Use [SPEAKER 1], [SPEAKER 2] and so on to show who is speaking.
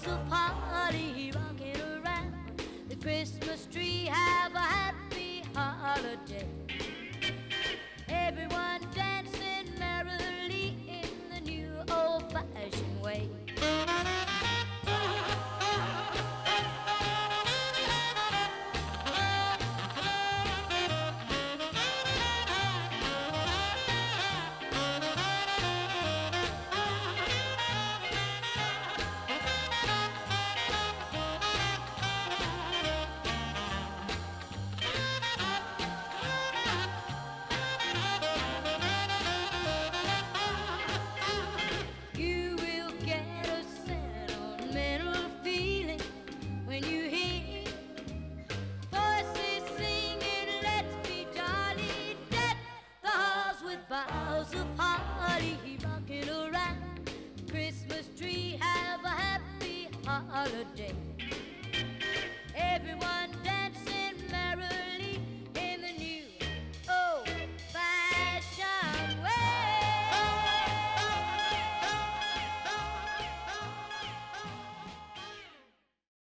[SPEAKER 1] boughs of holly rocking around the Christmas tree. Have a happy holiday. Everyone dancing merrily in the new old-fashioned way. Boughs of holly rocking around the Christmas tree. Have a happy holiday. Everyone